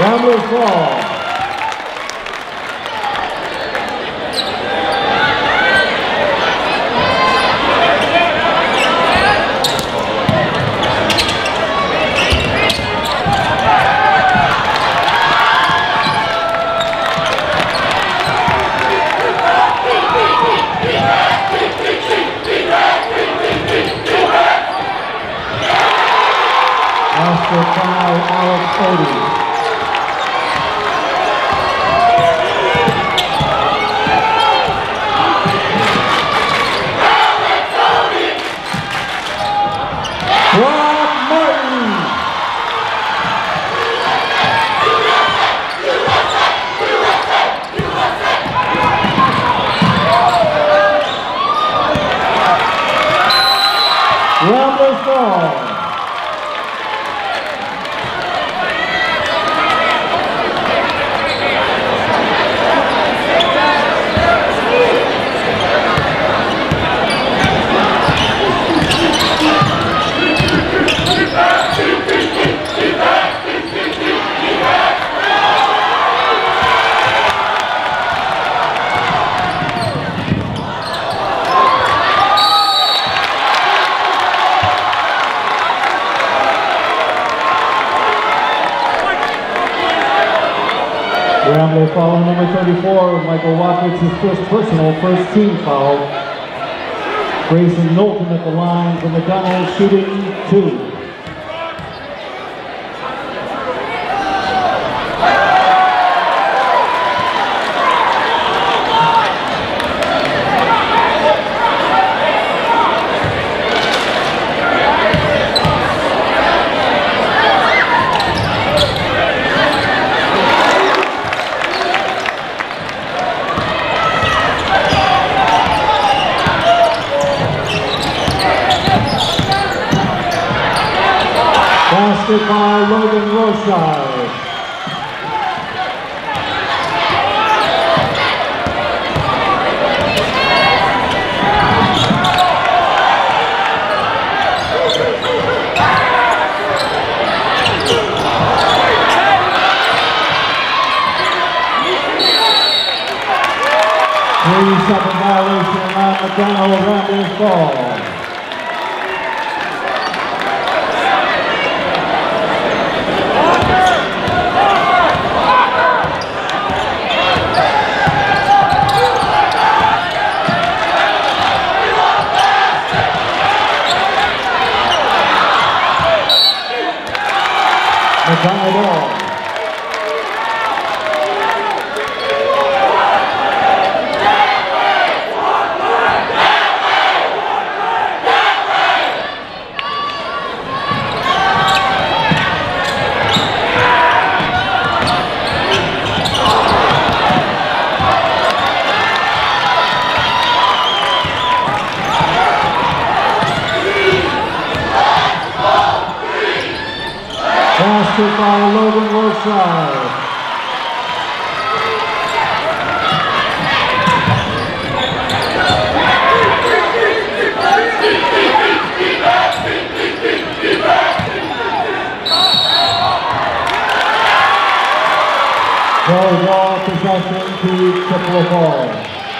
Ramblers ball. After foul, Alex Odie. Ramblers ball. Rambler foul number 34, Michael Watkins, his first personal, first team foul. Grayson Knowlton at the line from McDonald, shooting 2. Basket by Logan Roshai. Three-second violation on McDonald. Ramblers ball. McDonald ball. Basket by Logan Roshai. Goes off possession to Triple Ball.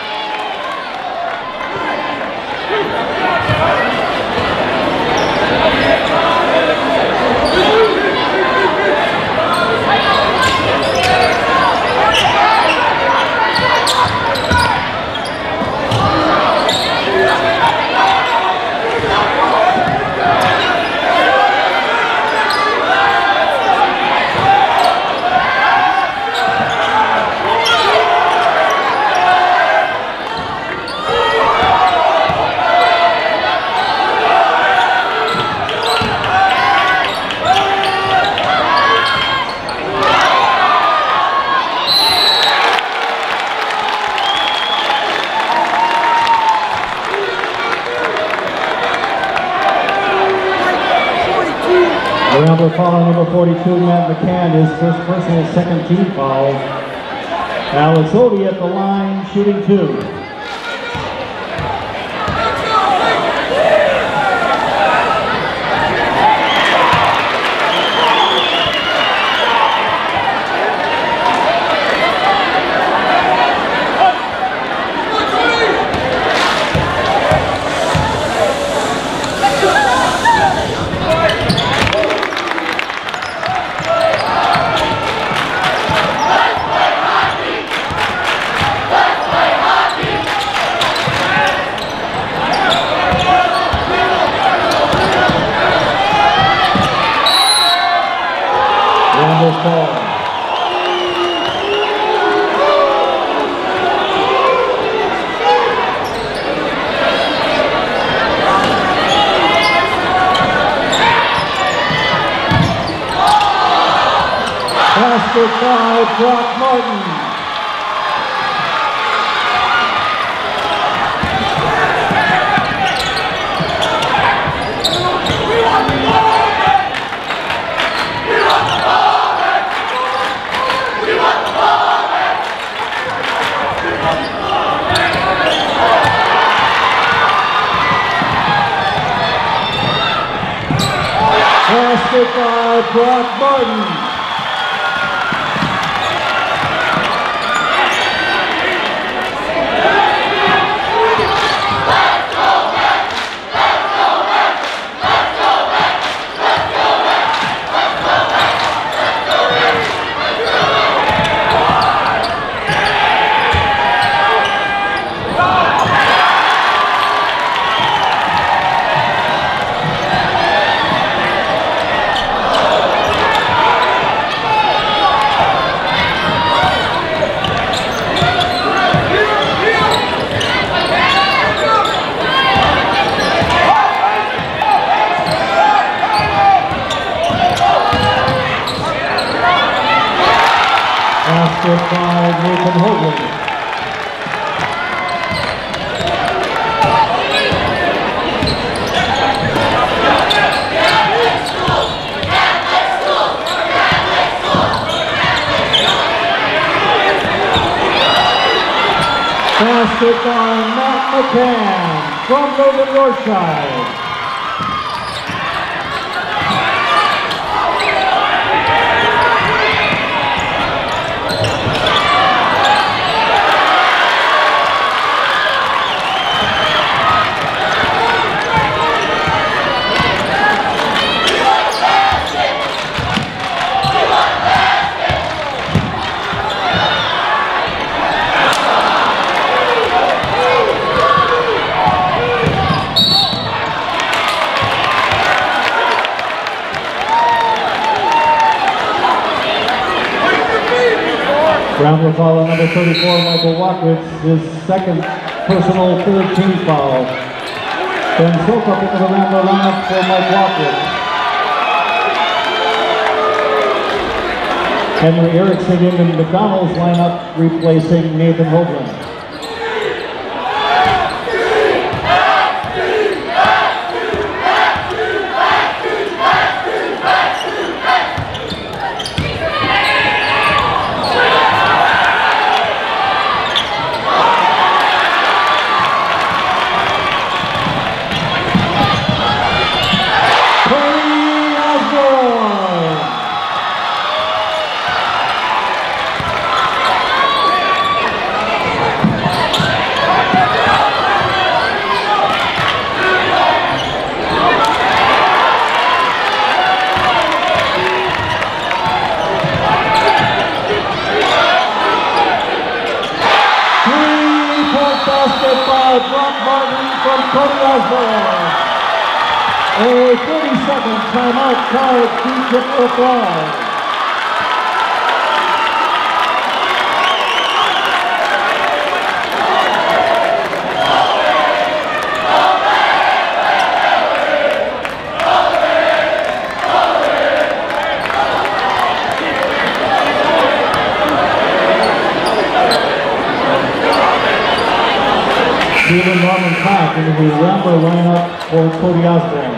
Rambler foul number 42, Matt McCann, his first personal, second team foul. Alex Odie at the line, shooting 2. basket by Brock Martin. Basket by Brock Martin. Basket by Nathan Hoagland. Basket by Matt McCann from Northern Yorkshire. Round will follow number 34, Michael Wakwitz, his second personal third team foul. Ben Silkup into the Rambler lineup for Mike Wakwitz. Henry Erickson in the McDonald's lineup replacing Nathan Hoagland. Basket by Brock Martin from Cody Osborne. A 30-second timeout called D-Triple-Fly. Stephen Norman Pack into the Rambler lineup for Cody Osborne.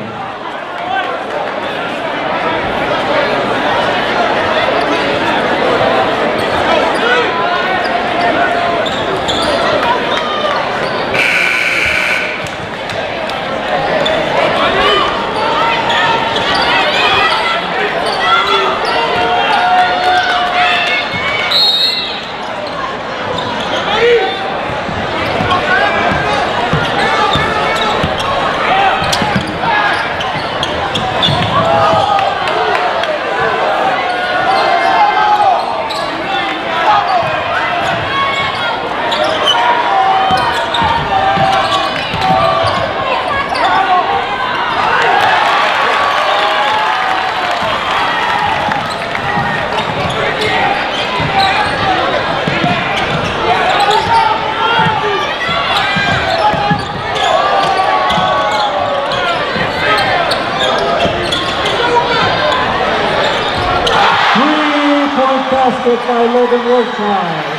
basket by Logan Rothschild.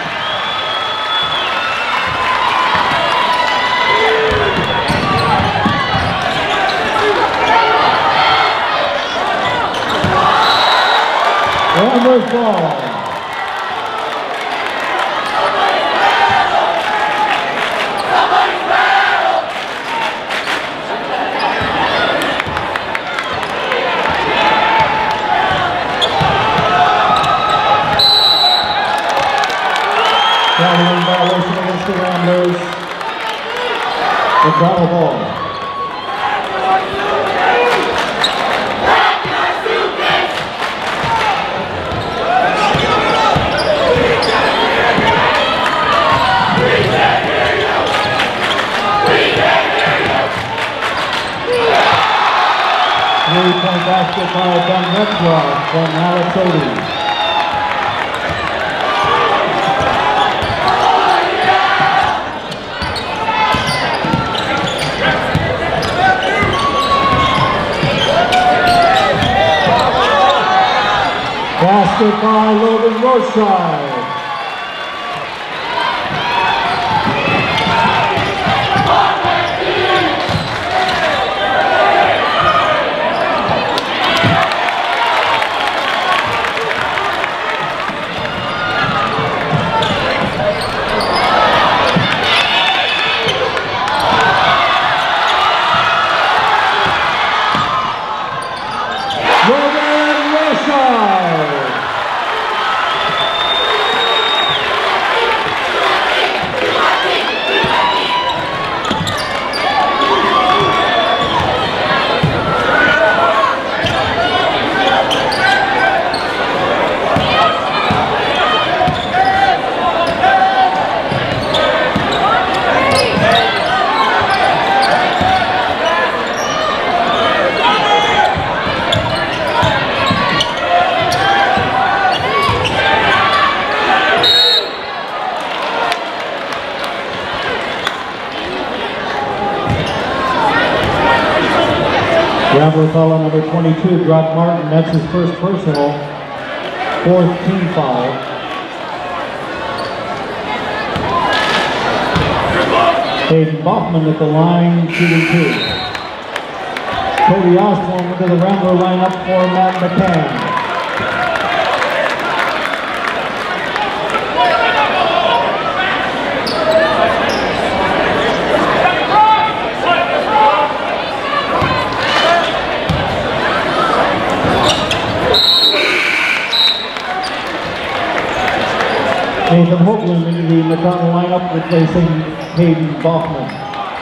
Ramblers ball. Traveling violation against the Ramblers. The foul ball. Three-point basket by Ben Retzlaff from Alex. Basket by Logan Rothschild. Rambler foul on number 22, Brock Martin. That's his first personal, fourth team foul. Hayden Bachman at the line, shooting two. Cody Osborne into the Rambler lineup for Matt McCann. Nathan Hoagland into the McDonald lineup, replacing Hayden Bachman.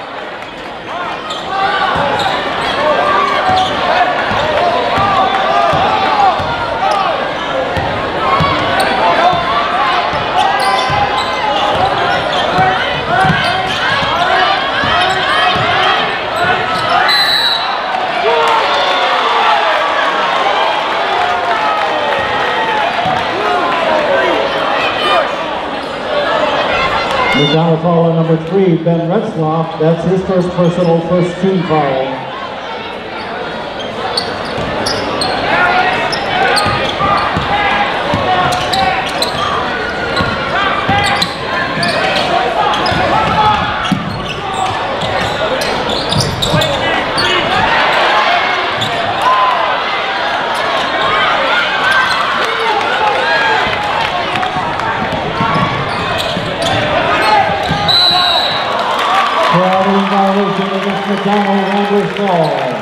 McDonald foul on number 3, Ben Retzlaff. That's his first personal, first team foul. Traveling violation against McDonald, Ramblers ball.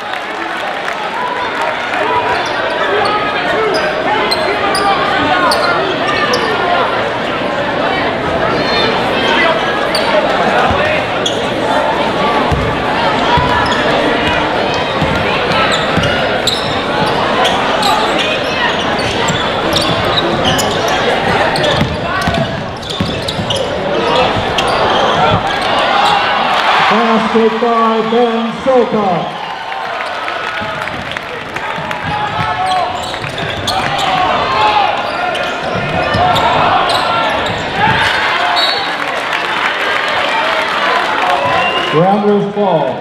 Basket by Ben Soka. Ramblers ball.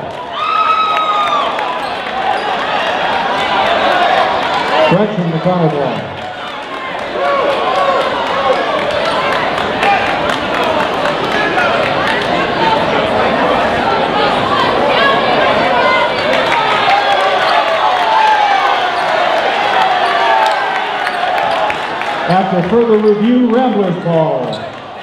Gretchen McConnell ball. after further review, Ramblers ball.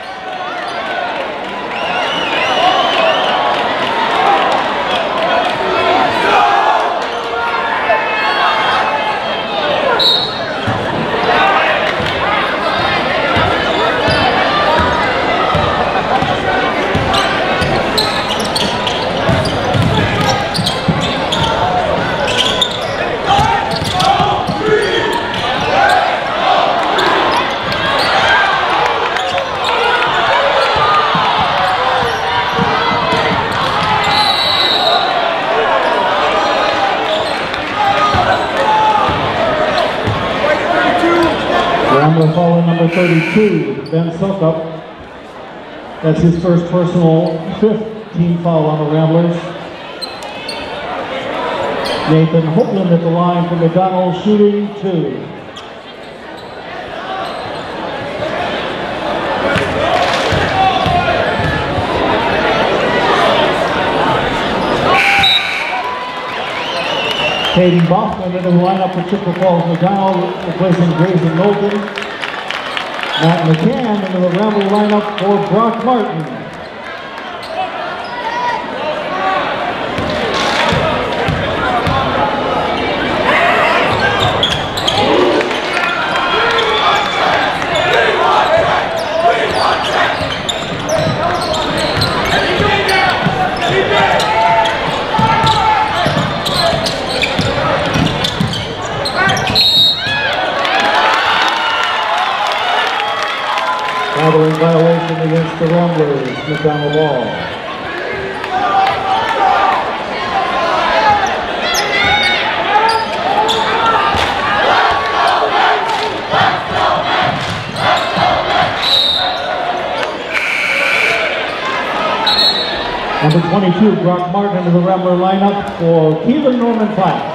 Rambler foul number 32, Ben Sukup. That's his first personal, 5th team foul on the Ramblers. Nathan Hopeland at the line for McDonald, shooting 2. Caden Bachman into the lineup for Chippewa Falls McDonald, replacing Grayson Knowlton. Matt McCann into the Rambler lineup for Brock Martin. Another violation against the Ramblers, McDonald ball. Number 22, Brock Martin into the Rambler lineup for Keelan Norman Platt.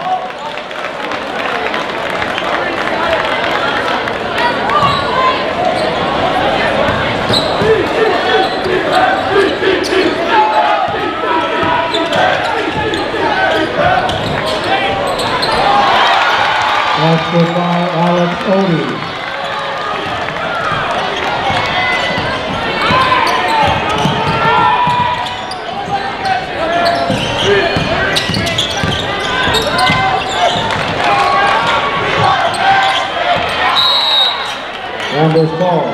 Basket by Alex Odie. Ramblers ball.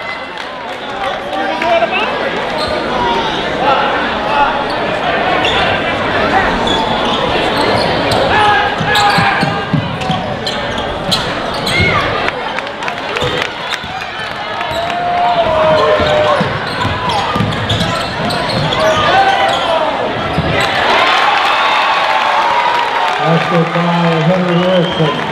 Basket by Henry Erickson.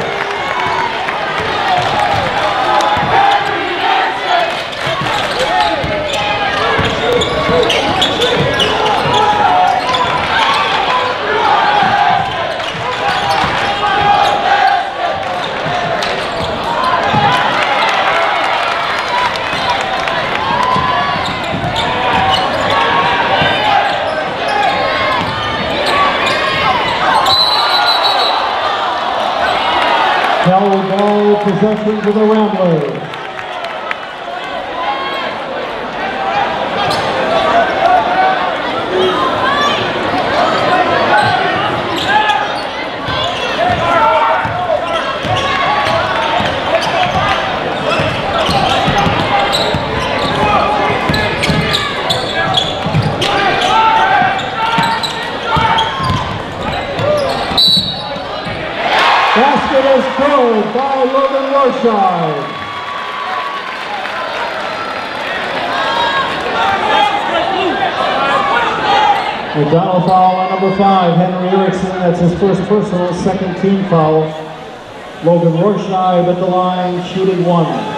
Held ball possession to the Ramblers. Basket is scored by Logan Rorschach. McDonald foul on number 5, Henry Erickson. That's his first personal, 2nd team foul. Logan Rorschach at the line, shooting 1.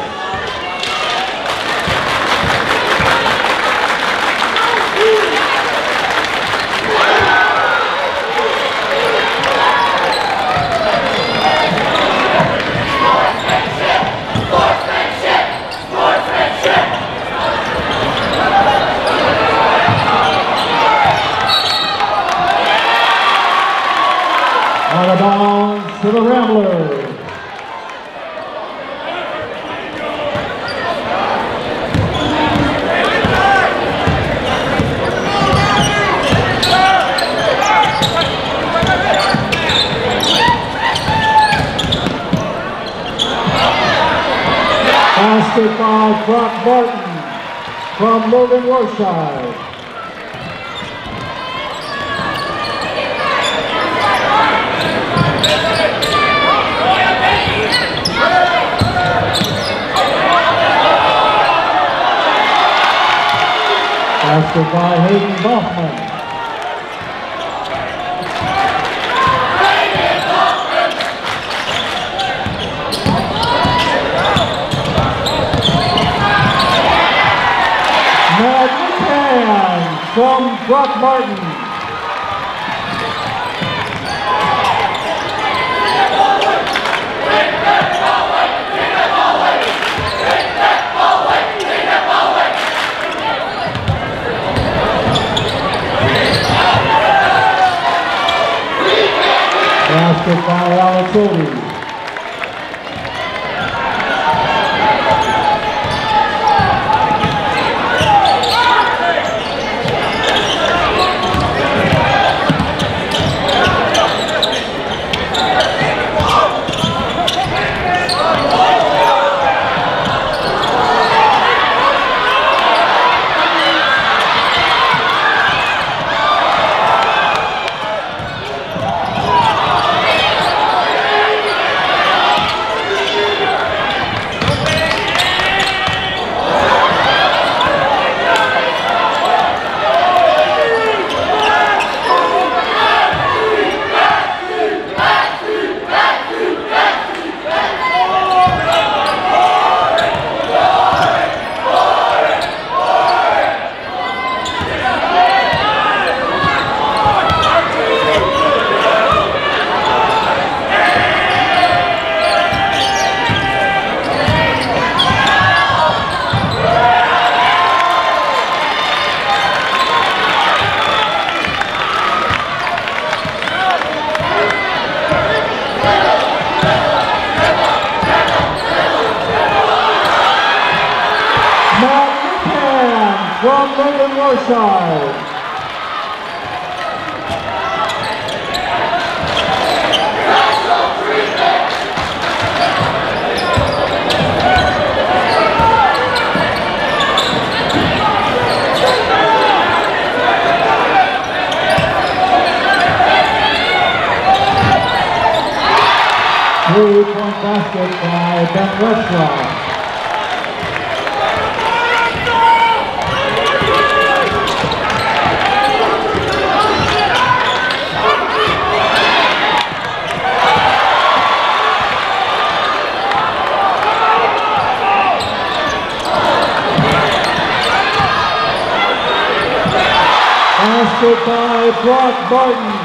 Out of bounds to the Ramblers. by Brock Martin from Logan Rothschild. Basket by Hayden Hoffman. Matt McCann from Brock Martin. Basket by Alex Odie. From Logan Rothschild. Three-point basket by Ben Westlaw. Basket by Brock Martin.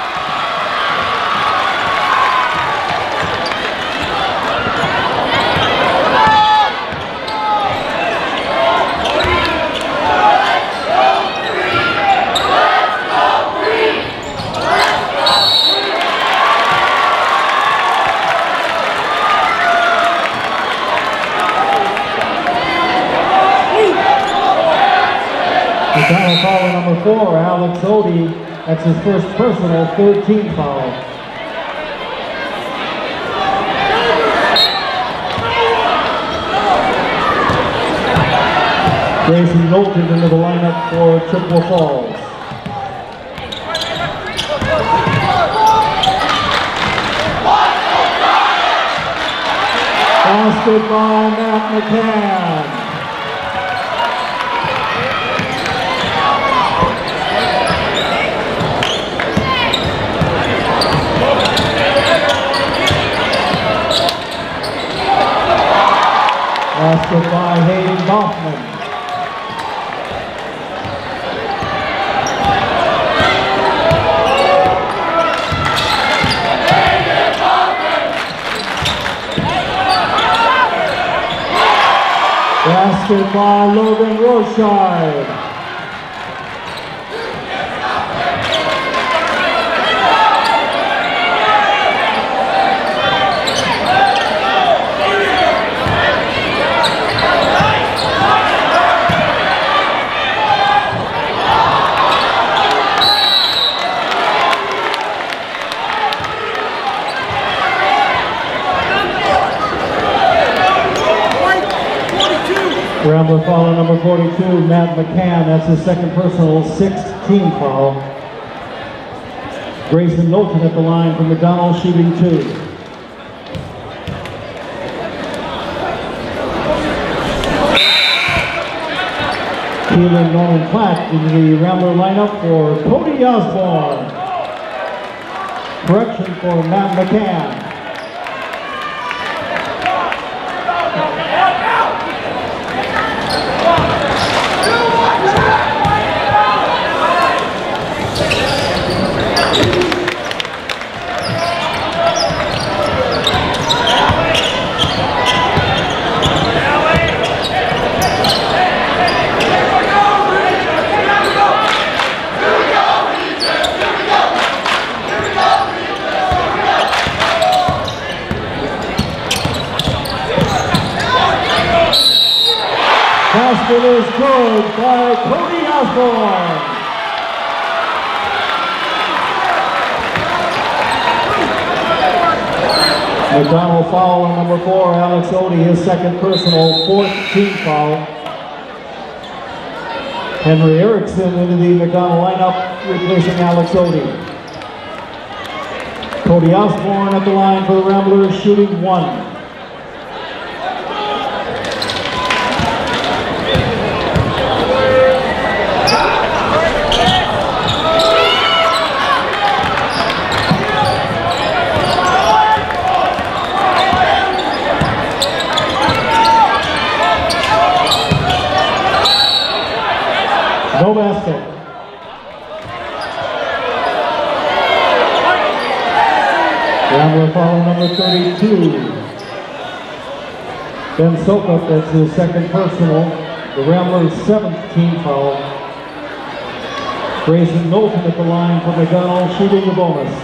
The final foul on number 4, Alex Odie. That's his first personal, third team foul. Grayson Knowlton into the lineup for Chippewa Falls. Basket by Matt McCann. Basket by Hayden Hoffman. Basket by Logan Rothschild. Point 42. Rambler foul on number 42, Matt McCann. That's his second personal, 6th team foul. Grayson Knowlton at the line from McDonald, shooting 2. Keelan Norman Platt in the Rambler lineup for Cody Osborne. Correction for Matt McCann. Basket is good by Cody Osborne. McDonald foul on number 4, Alex Odie, his second personal, 4th team foul. Henry Erickson into the McDonald lineup, replacing Alex Odie. Cody Osborne at the line for the Ramblers, shooting 1. No basket. Rambler foul number 32. Ben Sokup, that's his second personal. The Ramblers' 7th team foul. Grayson Knowlton at the line for McDonald, shooting the bonus.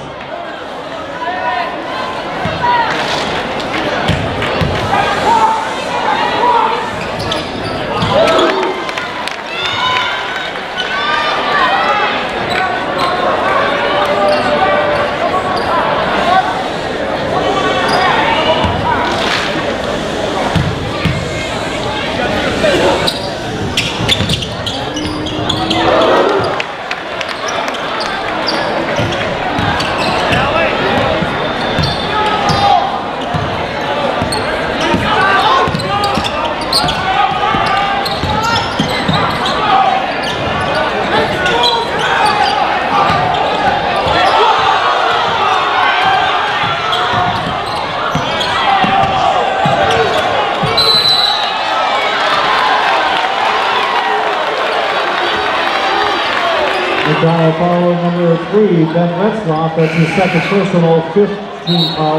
McDonald foul number 3, Ben Retzloff, that's his second personal, 5th team foul.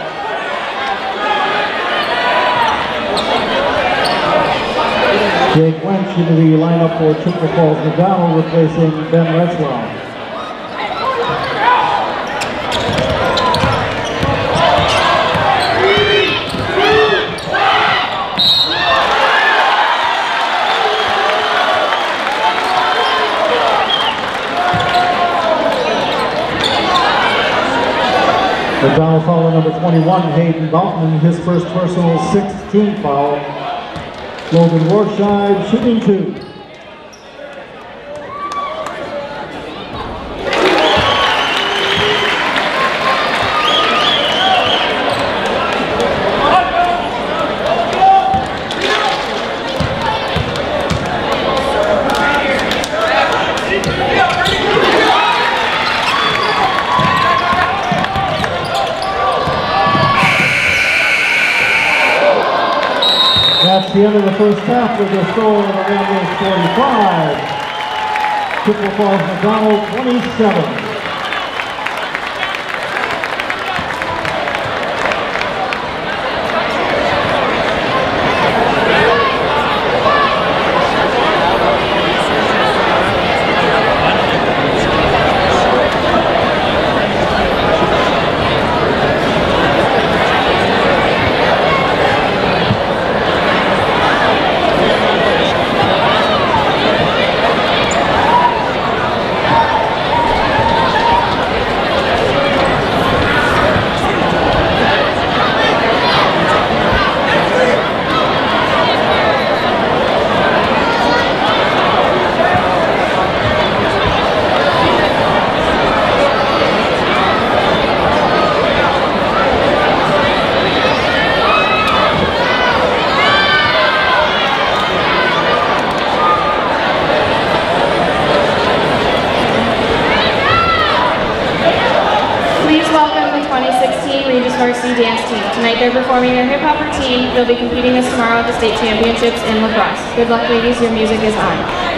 Jake Wench into the lineup for Chippewa Falls McDonald, replacing Ben Retzloff. McDonald foul number 21, Hayden Bautman, his first personal, 6th team foul. Logan Warscheid shooting 2. That's the end of the first half with the score of the Ramblers 45. Chippewa Falls McDonald 27. varsity dance team. Tonight they're performing their hip-hop routine. They'll be competing this tomorrow at the state championships in lacrosse. Good luck, ladies. Your music is on.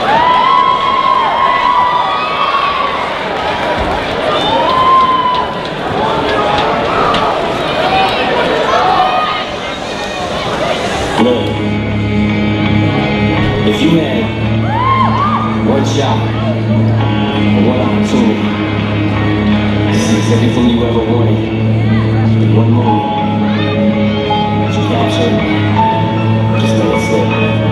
Look, if you had one shot or one opportunity to seize everything you ever wanted in one moment, would you capture it? Just let it slip.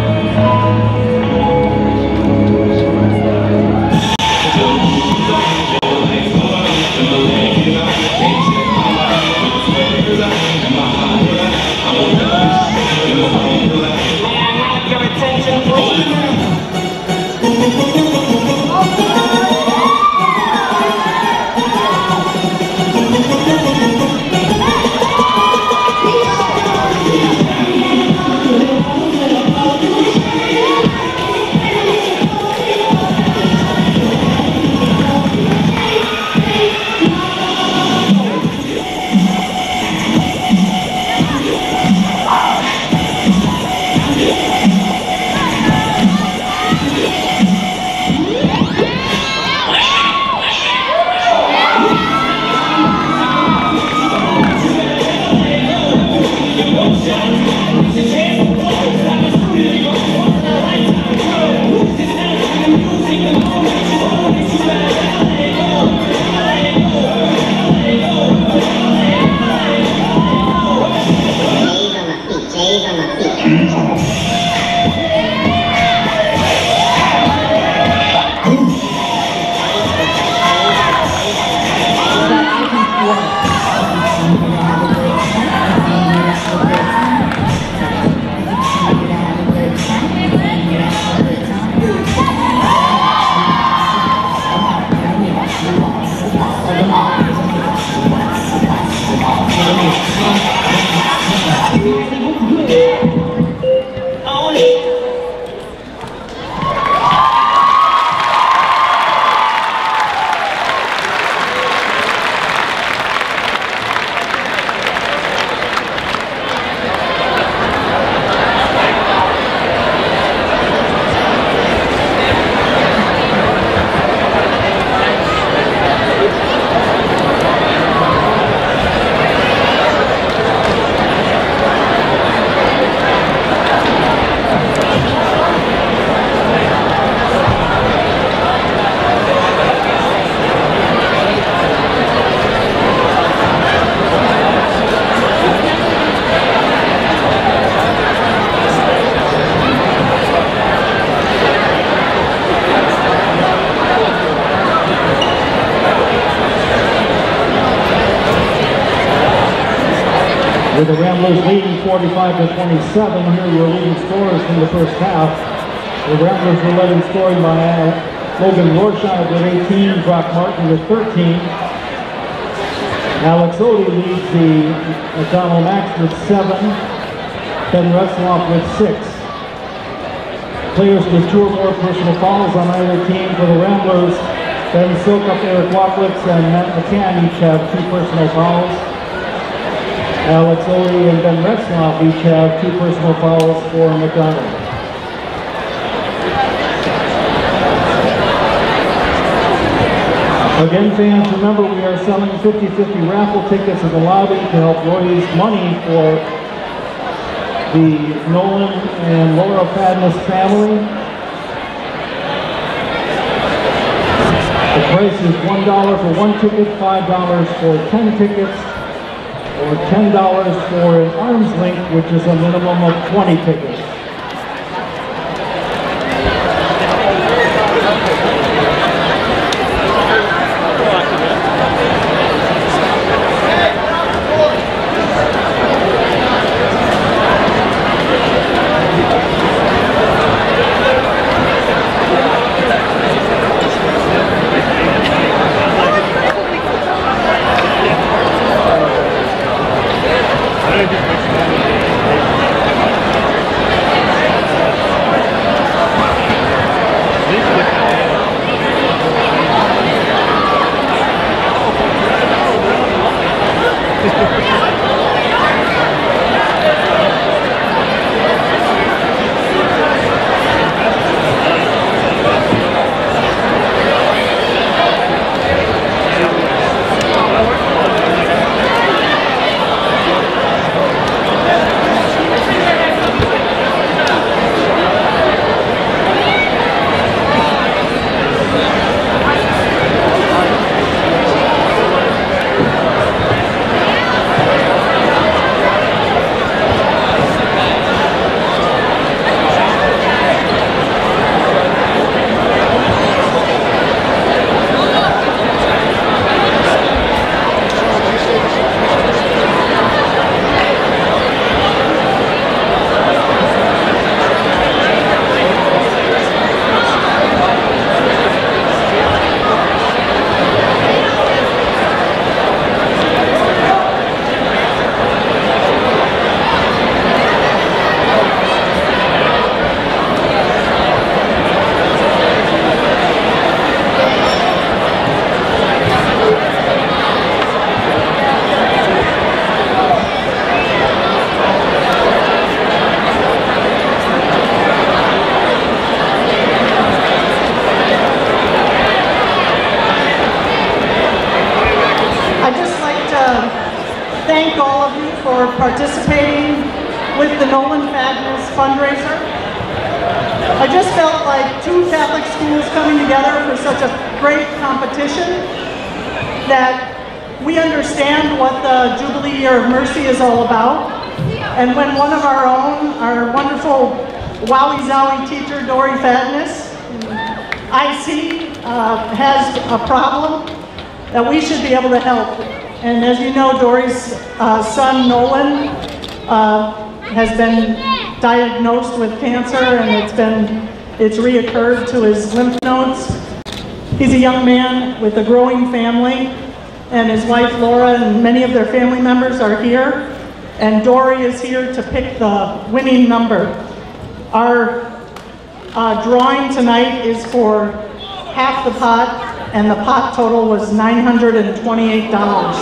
With the Ramblers leading 45-27, here are your leading scorers from the first half. The Ramblers were led in scoring by Logan Rorschach with 18, Brock Martin with 13. Alex Odie leads the McDonald Max with 7, Ben Retzloff with 6. Players with 2 or more personal fouls on either team for the Ramblers, Ben Silkup, Eric Wacklitz, and Matt McCann each have 2 personal fouls. Alex Odie and Ben Retzloff each have 2 personal fouls for McDonald. Again, fans, remember we are selling 50-50 raffle tickets in the lobby to help raise money for the Nolan and Laura Padness family. The price is $1 for 1 ticket, $5 for 10 tickets, or $10 for an arm's length, which is a minimum of 20 tickets. participating with the Nolan Fadness fundraiser. I just felt like two Catholic schools coming together for such a great competition that we understand what the Jubilee Year of Mercy is all about. And when one of our own, our wonderful Wowie Zowie teacher, Dory Fadness, IC, has a problem, that we should be able to help. And as you know, Dory's son, Nolan, has been diagnosed with cancer, and it's reoccurred to his lymph nodes. He's a young man with a growing family, and his wife Laura and many of their family members are here, and Dory is here to pick the winning number. Our drawing tonight is for half the pot, and the pot total was $928.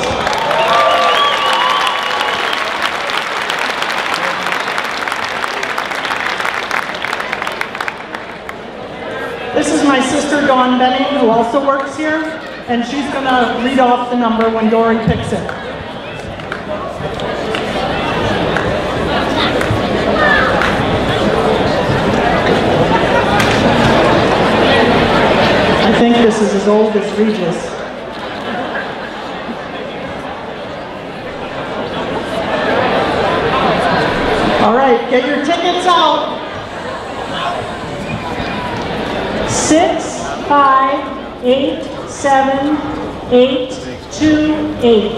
This is my sister Dawn Benning, who also works here, and she's going to read off the number when Dory picks it. I think this is as old as Regis. All right, get your tickets out. 6587828.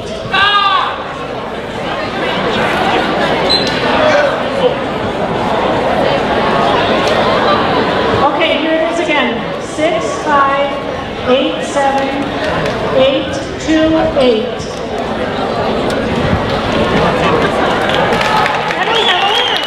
Okay, here it is again. 6587828. And we have a winner.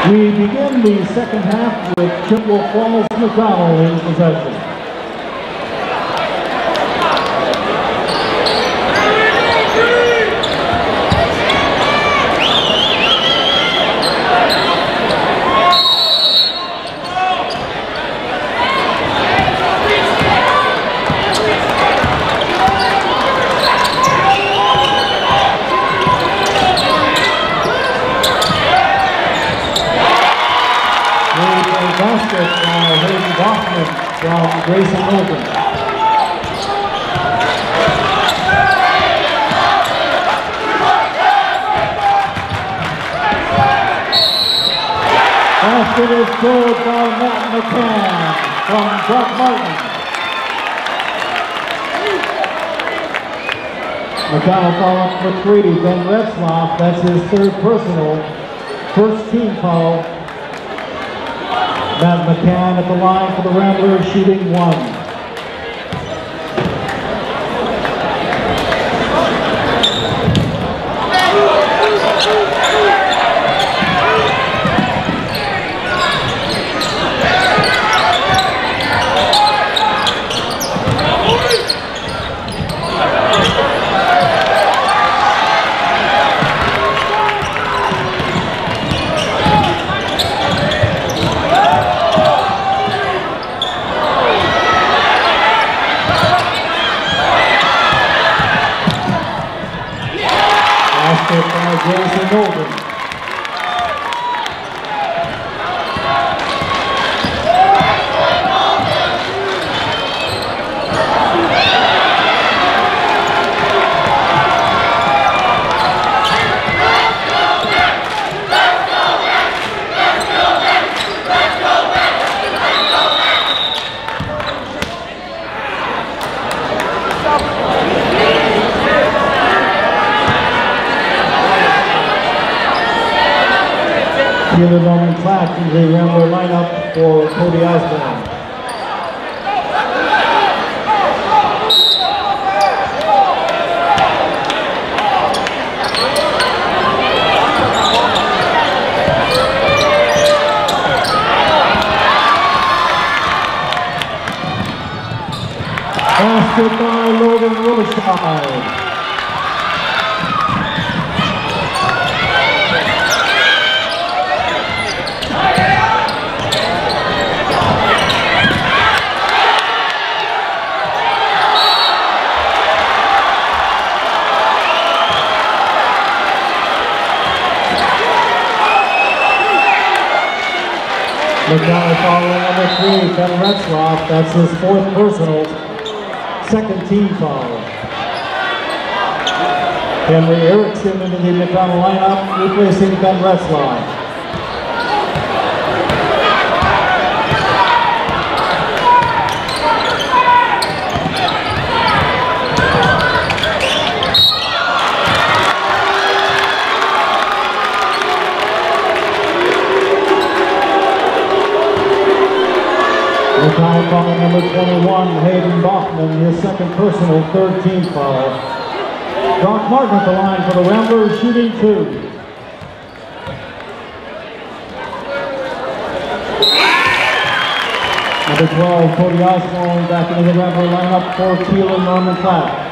We begin the second half with Chippewa Falls McDonald in possession. Basket by Hayden Bachman from Grayson Milton. Basket is scored by Matt McCann from Brock Martin. McConnell foul for 3, Ben Retzloff, that's his third personal, first team foul. Matt McCann at the line for the Ramblers, shooting 1. Jason Golden. Keelan Norman Clack in the Rambler lineup for Cody Osborne. Basket by Logan Willerstein. McDonald following number 3, Ben Retzloff. That's his 4th personal, 2nd team foul. Henry Erickson into the McDonald lineup, replacing Ben Retzloff. McConnell foul number 21, Hayden Bachman, his 2nd personal, 3rd team foul. Brock Martin at the line for the Ramblers, shooting 2. Number 12, Cody Osborne back into the Rambler lineup for Keelan Norman Clack.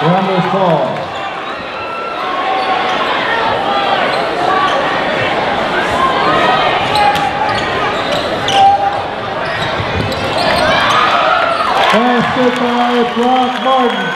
Ramblers ball. Basket by Brock Martin.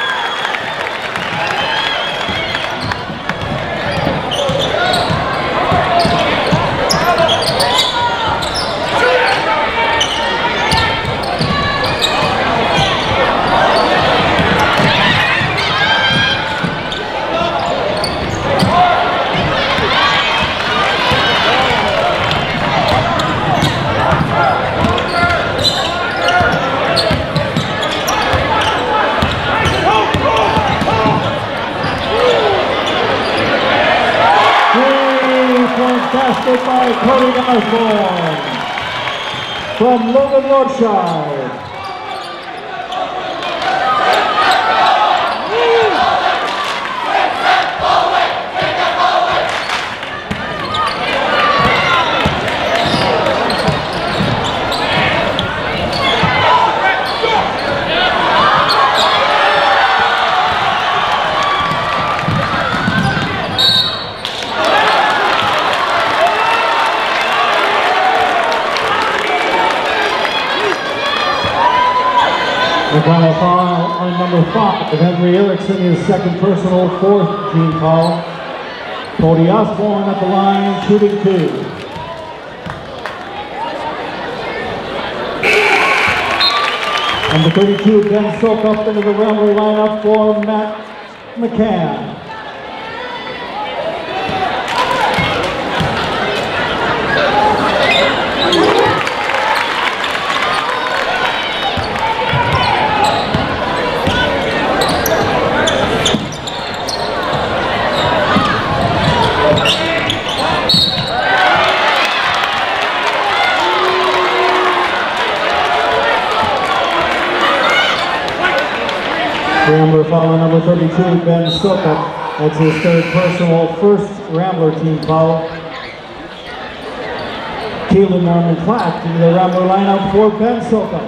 Basket by Cody Osborne from Logan Rothschild. The final foul on number 5, Henry Erickson, his second personal, 4th team foul. Cody Osborne at the line, shooting 2. Number 32, Ben Silk up into the Rambler lineup for Matt McCann. Rambler foul number 32, Ben Silkup. That's his 3rd personal, 1st Rambler team foul. Keelan Norman Clack into the Rambler lineup for Ben Silkup.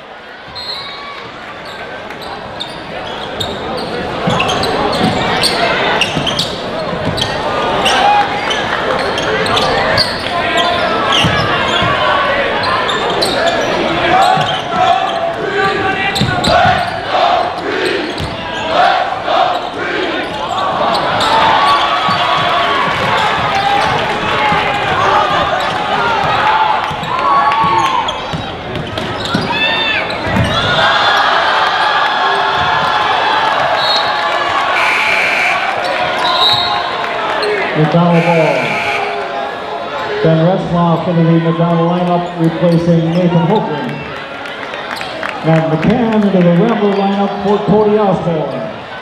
McDonald ball. Ben Retzloff into the McDonald lineup, replacing Nathan Hoagland. And McCann into the Rambler lineup for Cody Osborne.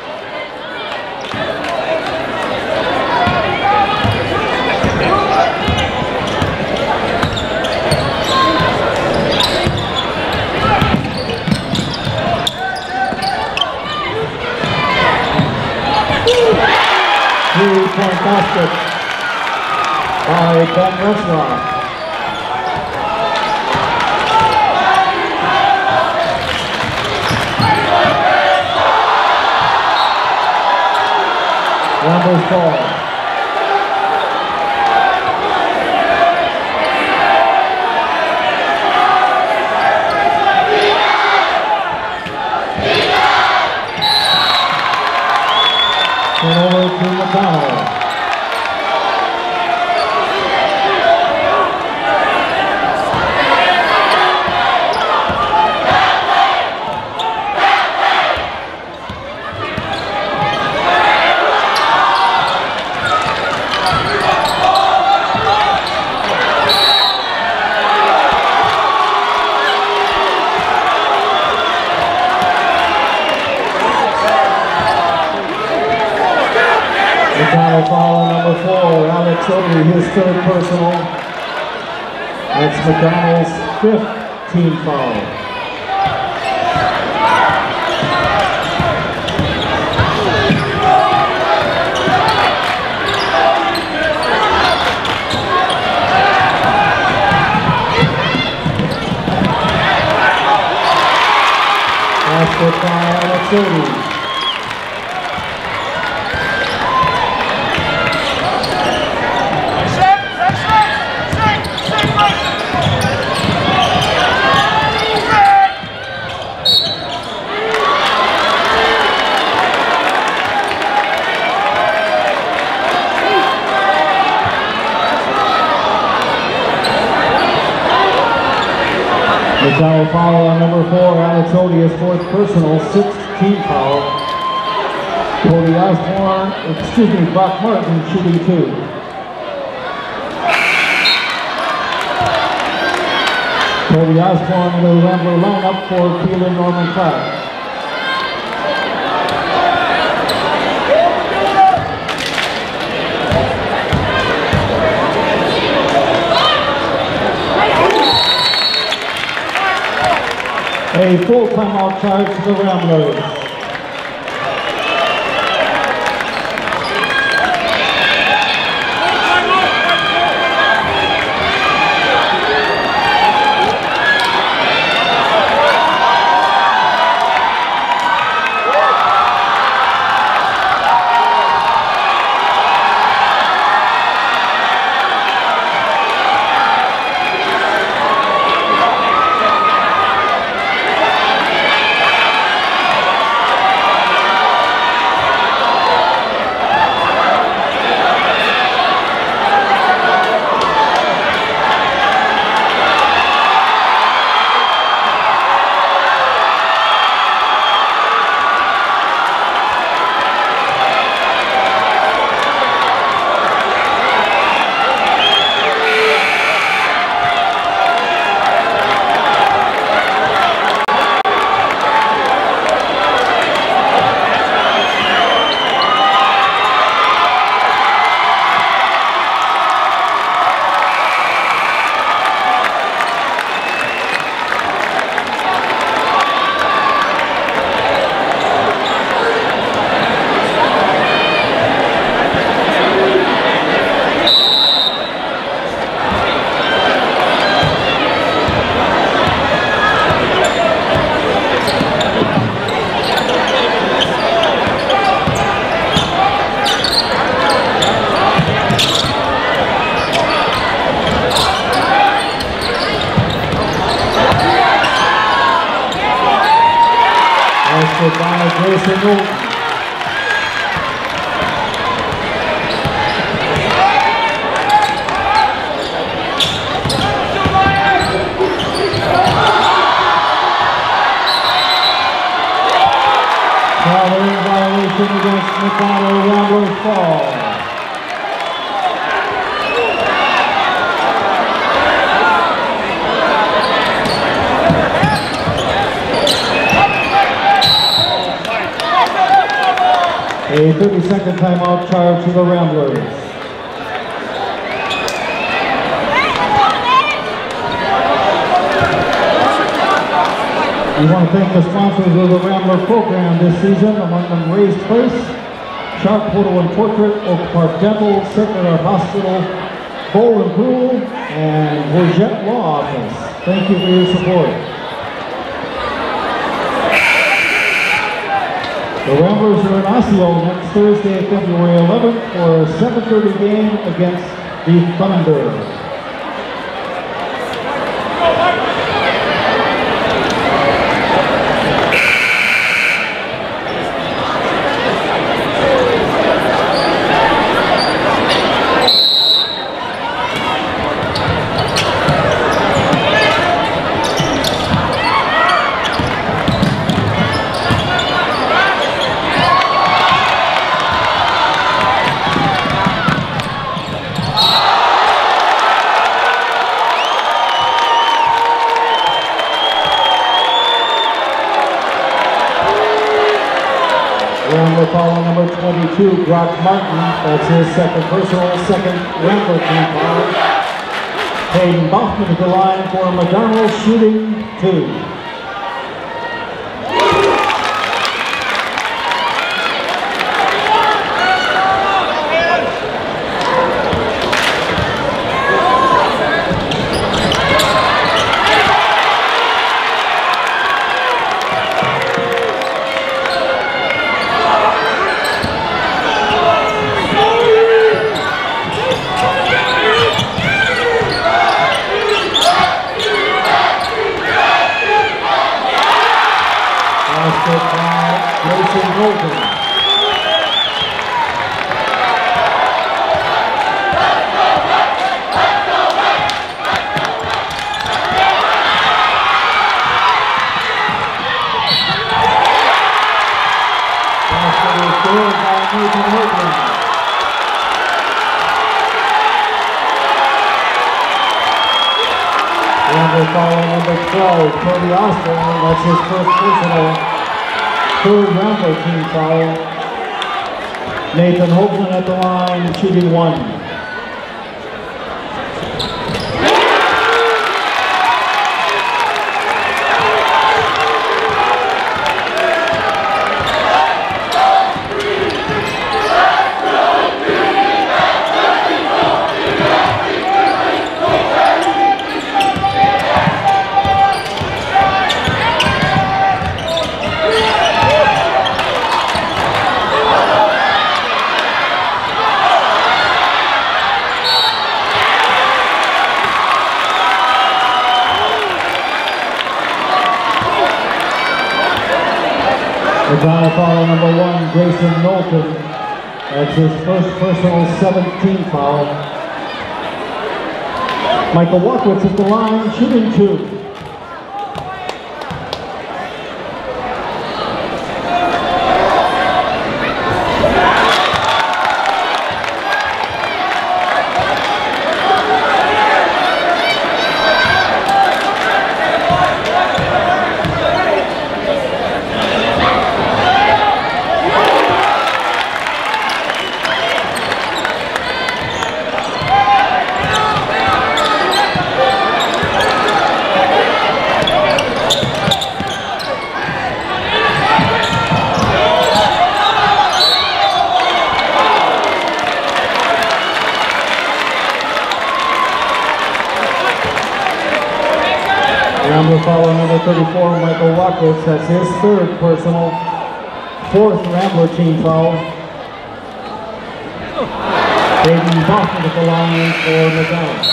Three-point basket by Ben Retzloff. Ramblers ball. Turnover to McDonald. McDonald foul number 4, Alex Odie, his 3rd personal. That's McDonald's 5th team foul. Basket by Alex Odie. Number 4, Alex Odie, his fourth personal, 6th team foul. Cody Osborne, Brock Martin shooting 2. Cody Osborne will Rambler lineup for Keelan Norman Clark. A full timeout charge to the Ramblers. Grayson Norton. Fouling violation against McDonald, Ramblers fall. A 30-second timeout charge to the Ramblers. We want to thank the sponsors of the Rambler program this season, among them Raised Place, Sharp Photo and Portrait, Oak Park Dental, Sacred Heart Hospital, Bowl and Pool, and Bourget Law Office. Thank you for your support. The Ramblers are in Osceola next Thursday, February 11th for a 7:30 game against the Thunder. Rambler foul number 22, Brock Martin. That's his second personal, second Rambler team foul. Hayden Bachman at the line for McDonald, shooting 2. Grayson Norton. Nathan Hoagland. Rambler foul on number 12, Cody Osborne. That's his first personal, third Rambler team foul. Nathan Hoagland at the line, shooting 1. Foul on number 1, Grayson Knowlton. That's his first personal 17th foul. Michael Walkwitz at the line, shooting 2. Rambler foul on number 34, Michael Walkwitz. That's his third personal, fourth Rambler team foul. Hayden Boston at the line for McDonald.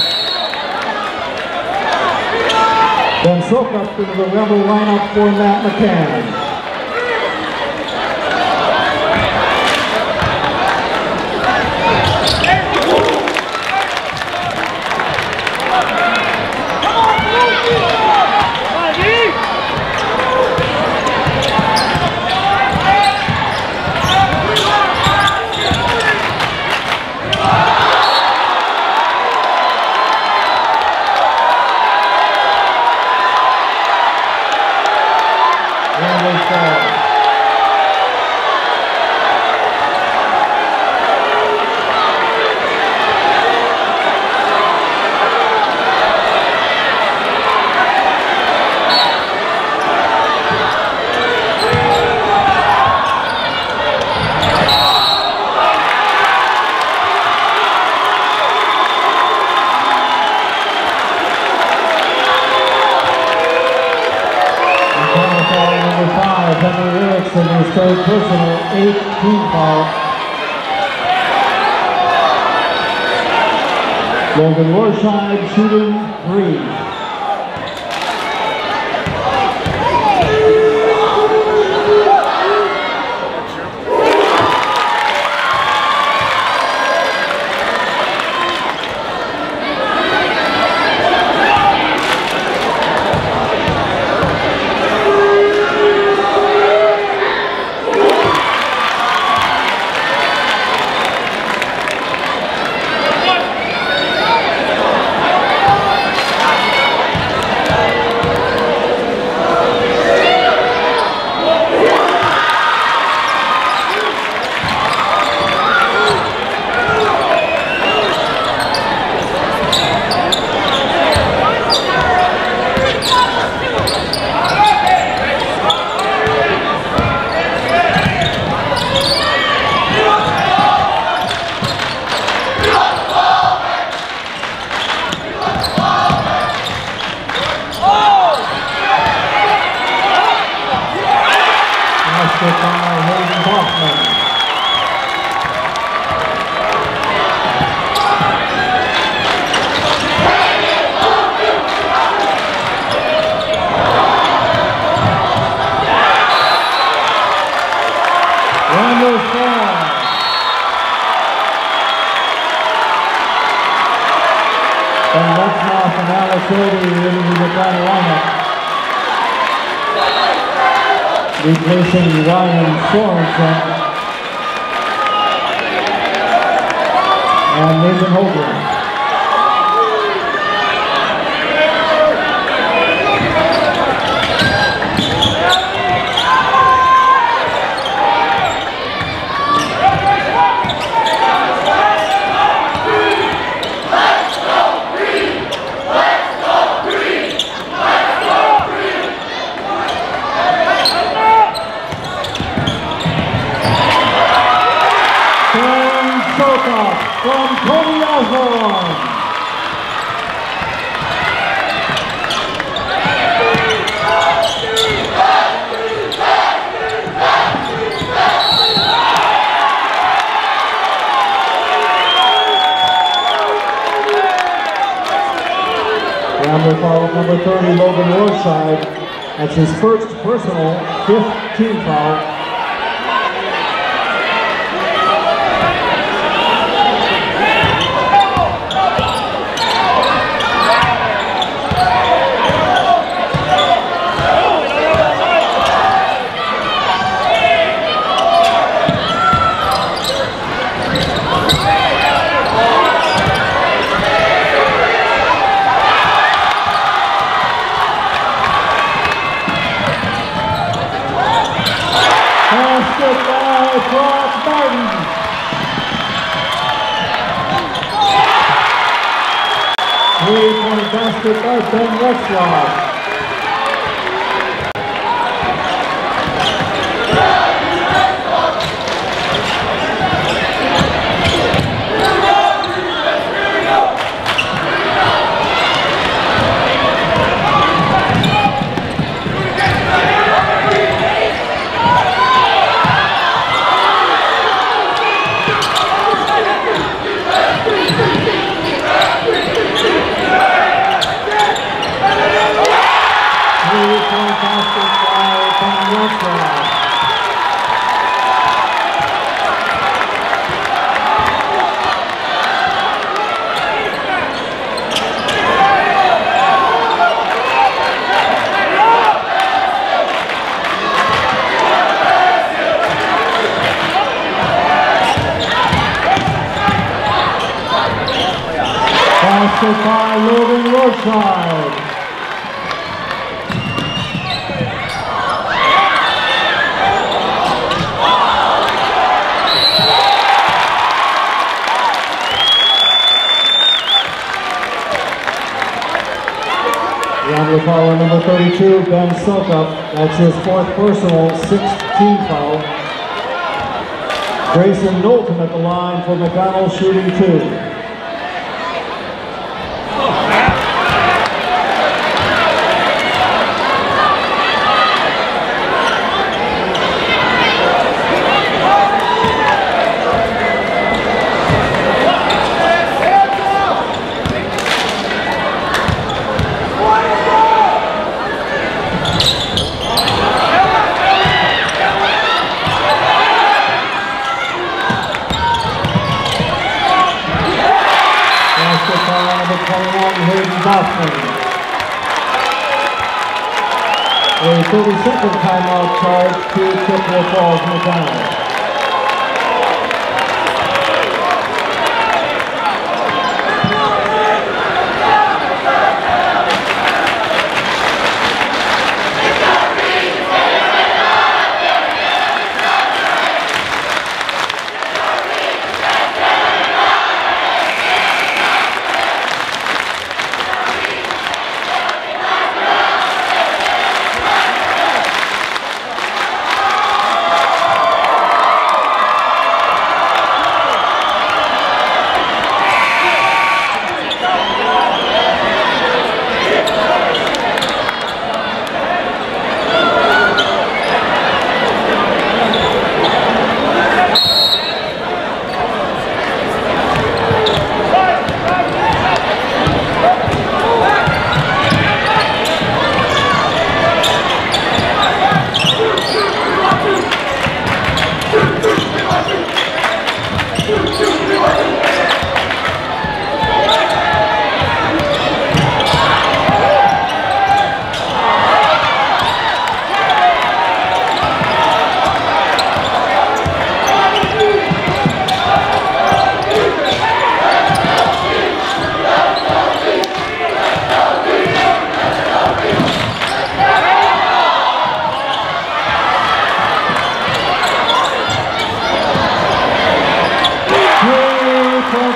Then Sokup into the Rambler lineup for Matt McCann. Henry Erickson, his third personal, 8th team foul. Logan Rorschach shooting 3. And Lexnoff and Alex Odie into the final lineup. Replacing Ryan Sorensen. and Nathan Holgren. From Tony Osborne. Round foul number 30, Logan Northside. That's his first personal, 5th team foul. Cross Martin. 3-point basket by Ben Retzlaff. Basket by Logan Northside. Round foul number 32, Ben Silkup. That's his 4th personal, 6th team foul. Grayson Knowlton at the line for McDonald, shooting 2. A 30-second timeout charge to Chippewa Falls McDonald.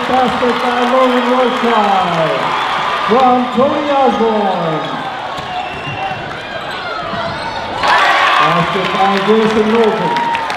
basket by Logan Rothschild from Cody Osborne. Basket by Jason Knowlton.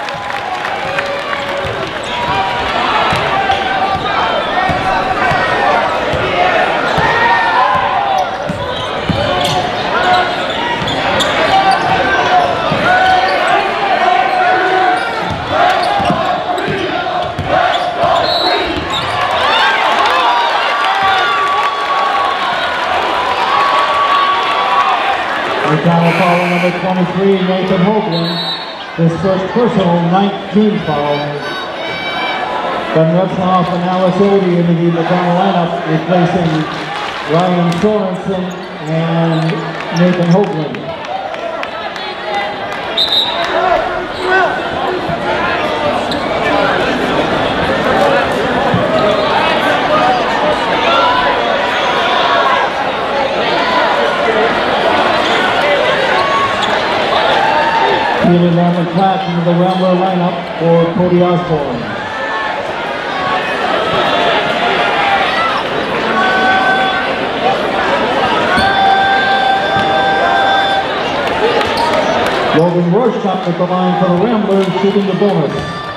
Foul foul number 23, Nathan Hoagland. His first personal 19th foul. Ben Retzloff and Alex Odie into the McDonald lineup, replacing Ryan Sorensen and Nathan Hoagland. Keelan Lemon Platt into the Rambler lineup for Cody Osborne. Logan Rorschach at the line for the Ramblers, shooting the bonus.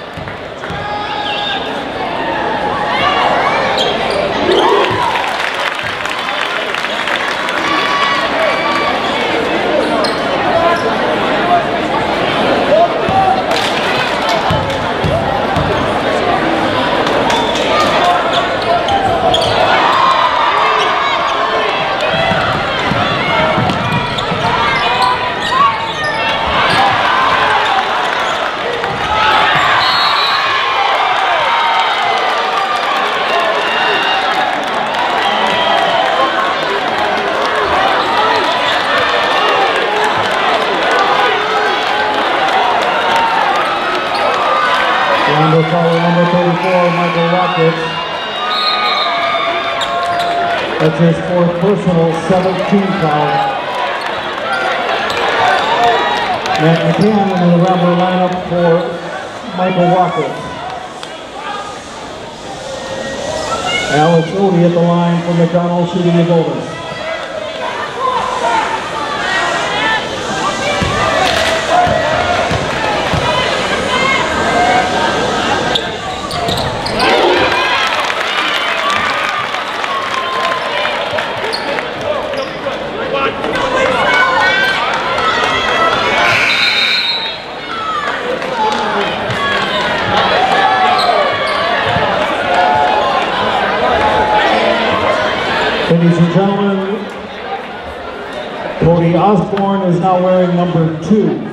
Number 34, Michael Rockets. That's his fourth personal, 17th foul. Matt McCann in the Rambler lineup for Michael Rockets. Alex Odie at the line for McDonald, shooting the bonus. Ladies and gentlemen, Cody Osborne is now wearing number 2.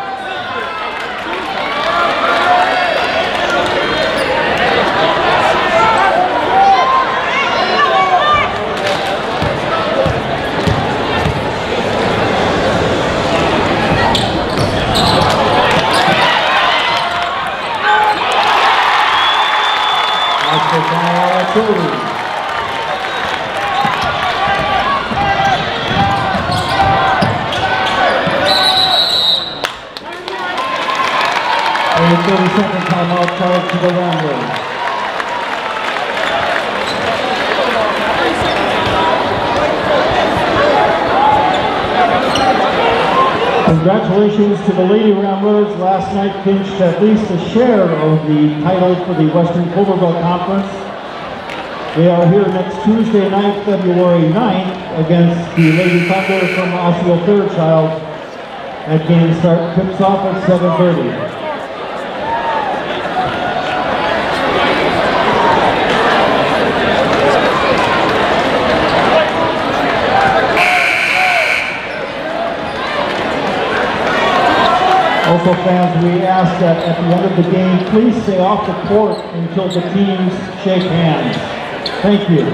A 30-second timeout called to the Ramblers. Congratulations to the Lady Ramblers. Last night clinched at least a share of the title for the Western Clover Belt Conference. They are here next Tuesday night, February 9th, against the Lady Thunder from Osseo Fairchild. That game tips off at 7:30. Also, fans, we ask that at the end of the game, please stay off the court until the teams shake hands. Thank you.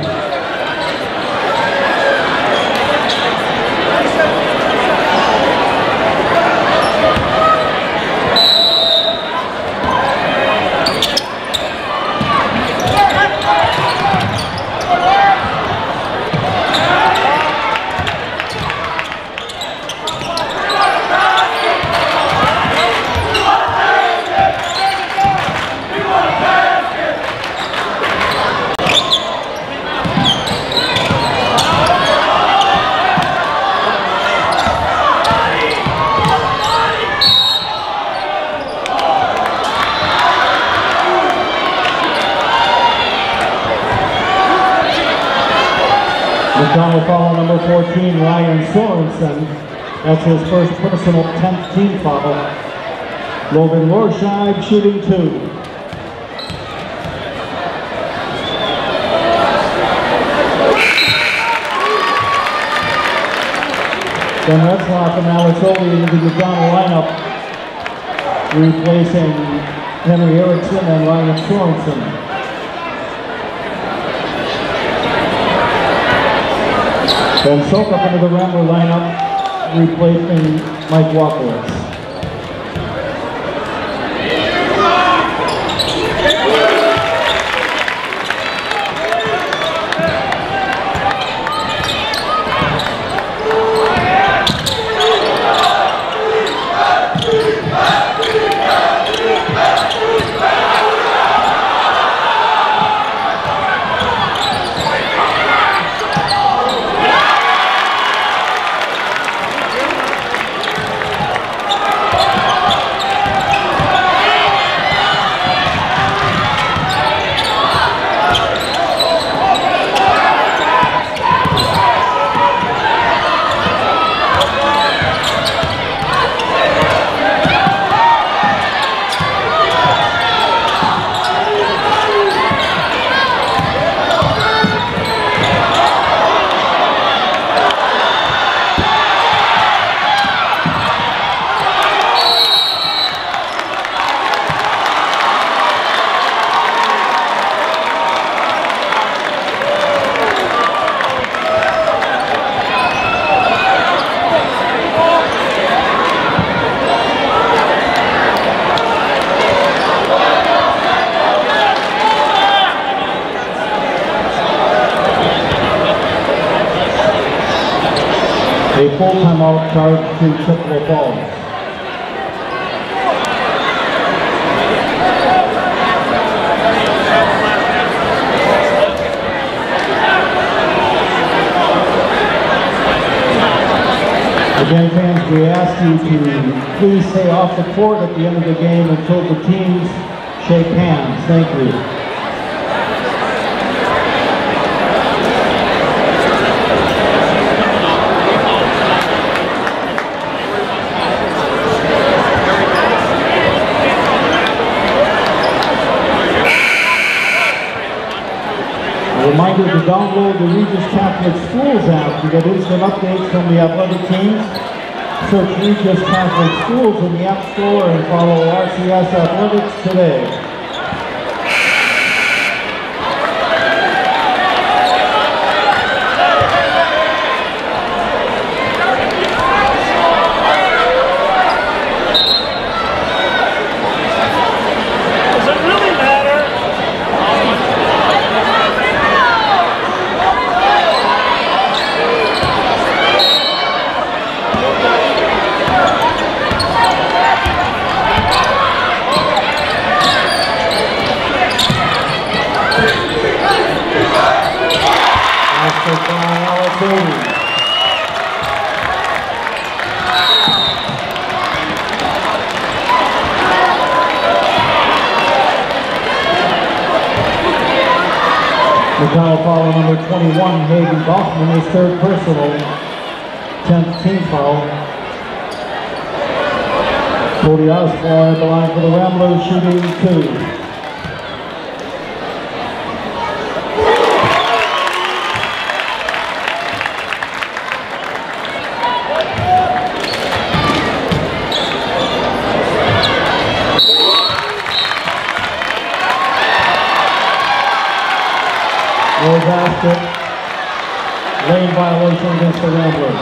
McDonald foul number 14, Ryan Sorensen. That's his first personal 10th team foul. Logan Rorscheid shooting 2. Ben Retzloff and Alex Ovi into the McDonald lineup, replacing Henry Erickson and Ryan Sorensen. Ben Sokup into the Rambler lineup, replacing Mike Walkowitz. A full timeout charge to Chippewa Falls. Again, fans, we ask you to please stay off the court at the end of the game until the teams shake hands. Thank you. A reminder to download the Regis Catholic Schools app to get instant updates from the athletic teams. Search Regis Catholic Schools in the App Store and follow RCS Athletics today. McDonald foul number 21, Hayden Baughman, his third personal, 10th team foul. Cody Osborne at the line for the Ramblers, shooting 2. No basket, lane violation against the Ramblers.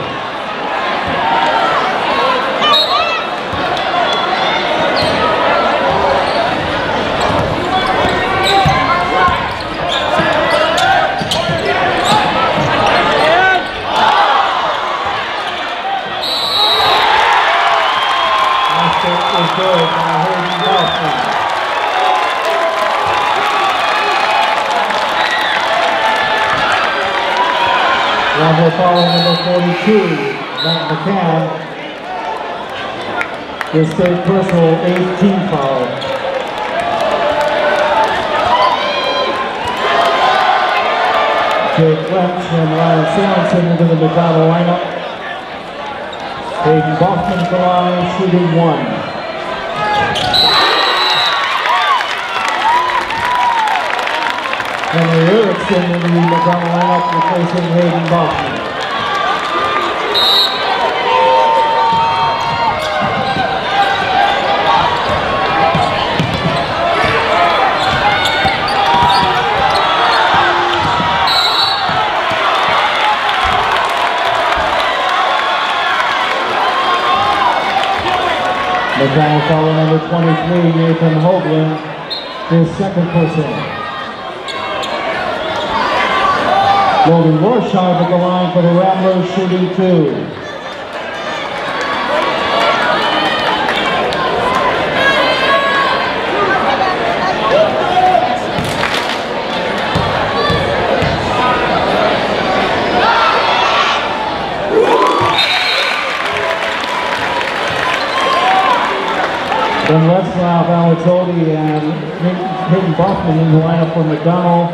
Basket is good by Hayden Baughman. Rambler foul number 42, Matt McCann. His third personal 18 foul. Jake Wench and Ryan Sorensen into the McDonald lineup. Hayden Bachman to the line, shooting 1. Henry Erickson into the McDonald lineup, replacing Hayden Bachman. McDonald foul number 23, Nathan Hoagland, his second personal. Logan Rorschach at the line for the Ramblers, shooting 2. Ben Retzlaff, Alex Odie, and Hayden Bachman in the lineup for McDonald.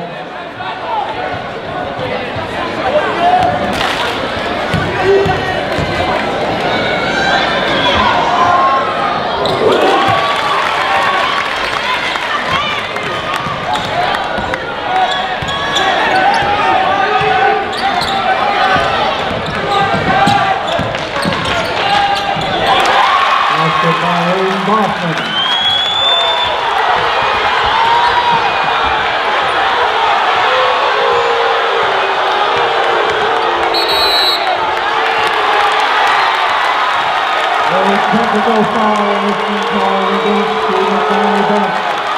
Technical foul in this team call against Stephen Stanley Bench.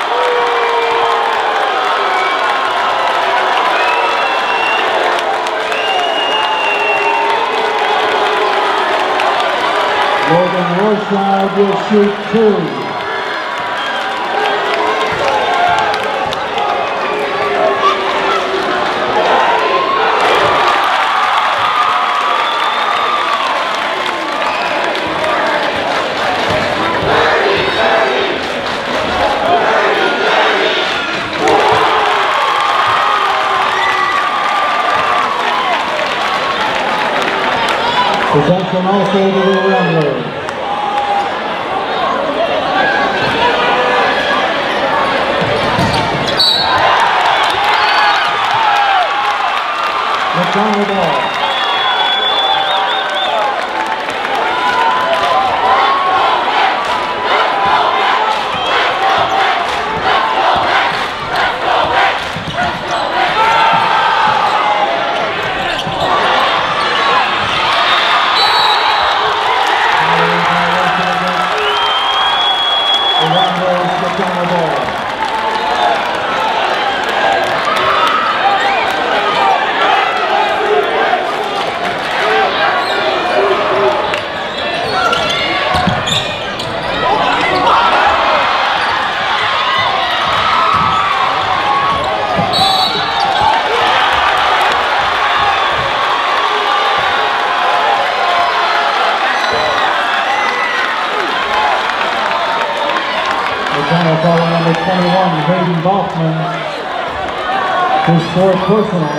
Logan Rorschach will shoot 2. Possession also to the Ramblers. McDonald ball. Foul number 21, Hayden Bachman, his 4th personal.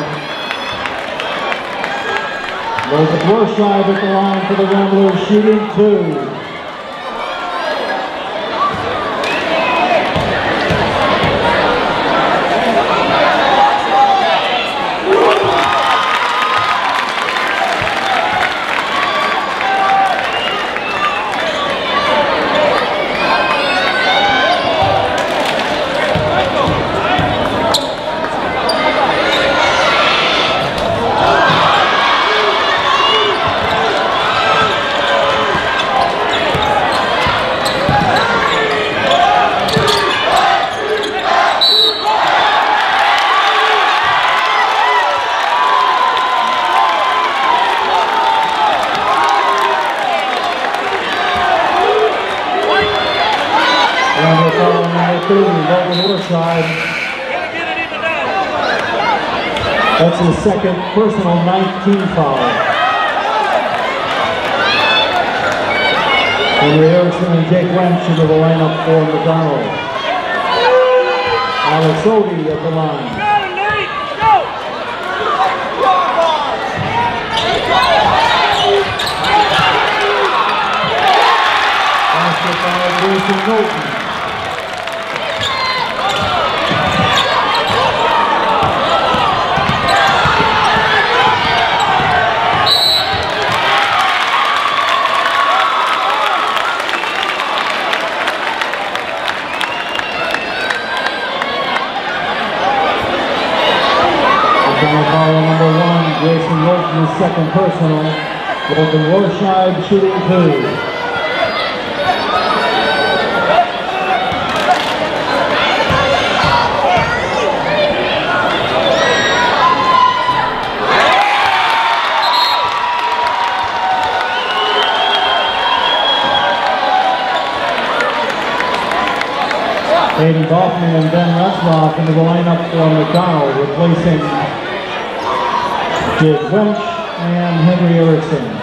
Logan Rorschach at the line for the Ramblers, shooting 2. That's his 2nd personal 19 foul. Henry Erickson and Jake Wench into the lineup for McDonald. Alex Odie at the line. 5, Grayson Knowlton. Number 1, Grayson Knowlton's second personal. Golden Warshide shooting 2. Hayden Goffman and Ben Retzloff into the lineup for McDonald, replacing Jake Welch and Henry Erickson.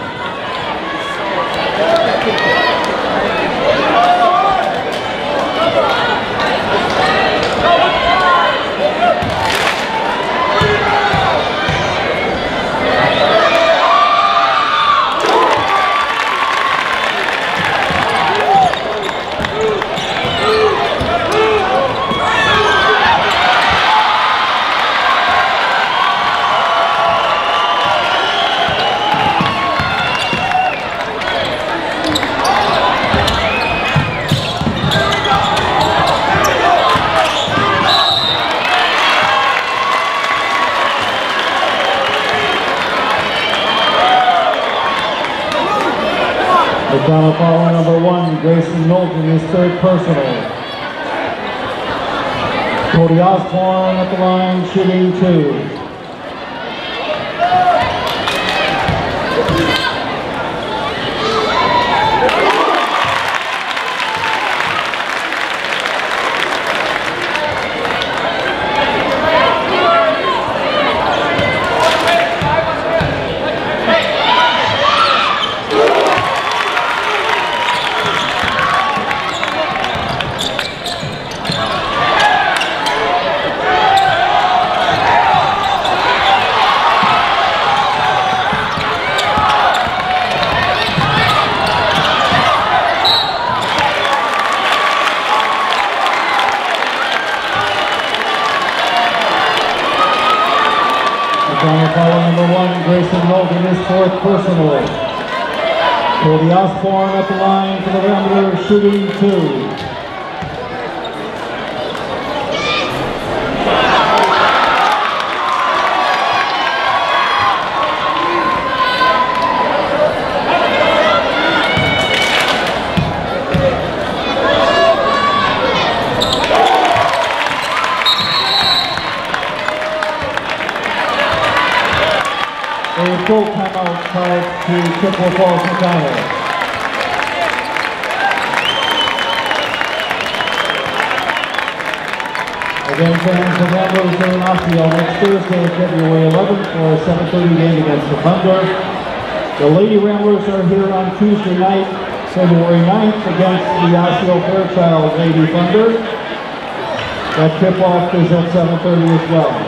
McDonald follower number 1, Grayson Knowlton, his third personal. Cody Osborne at the line, shooting 2. Follower number 1, Grayson Knowlton, his fourth personal. Cody Osborne at the line for the Ramblers, shooting 2. A full timeout card to Chippewa Falls McDonald. Again, fans, the Ramblers are in Osseo next Thursday, February 11th for a 7:30 game against the Thunder. The Lady Ramblers are here on Tuesday night, February 9th against the Osseo Fairchild Lady Thunder. That tip-off is at 7:30 as well.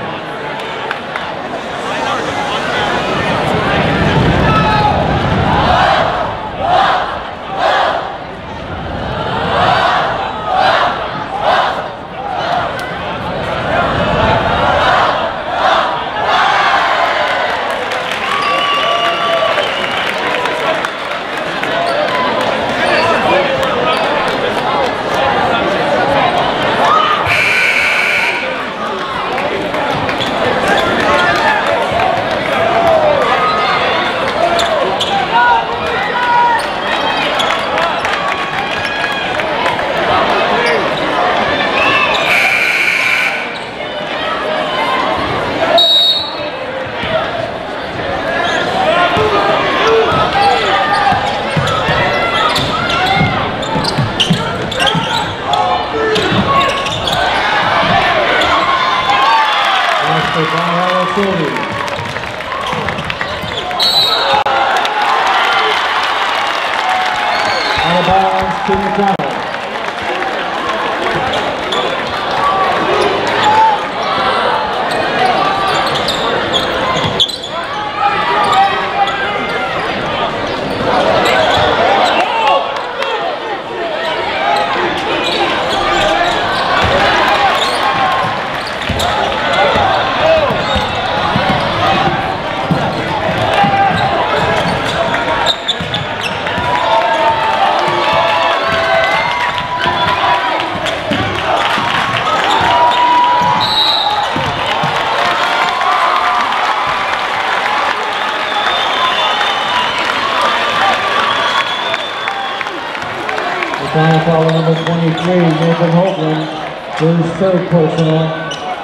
foul number 23, Nathan Hoagland, his third personal.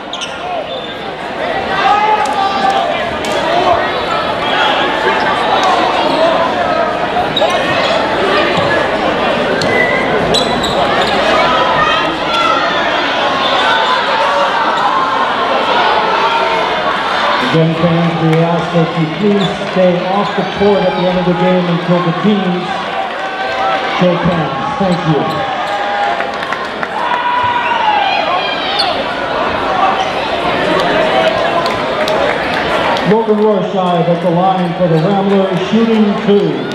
Again, fans, we ask that you please stay off the court at the end of the game until the teams shake hands. Thank you. Logan Rorschach at the line for the Ramblers, shooting 2.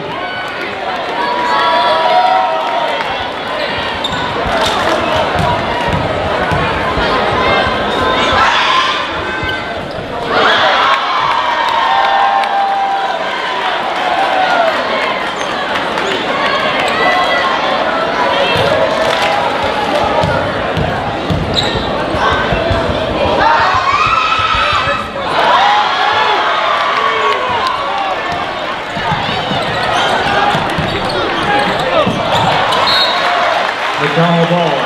Foul ball.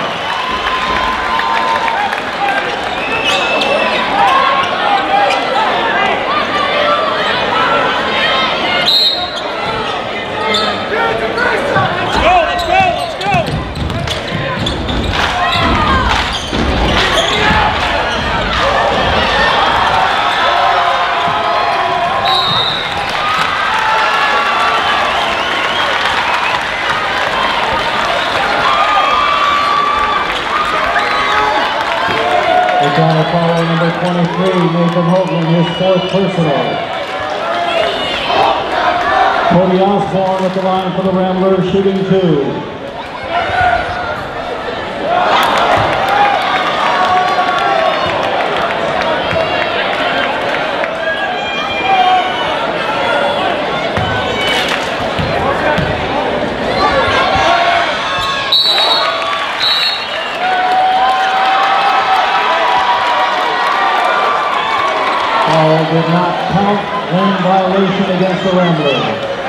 Foul number 23, Nathan Hoagland, his fourth personal. Cody Osborne at the line for the Ramblers, shooting 2. Did not count, lane violation against the Ramblers.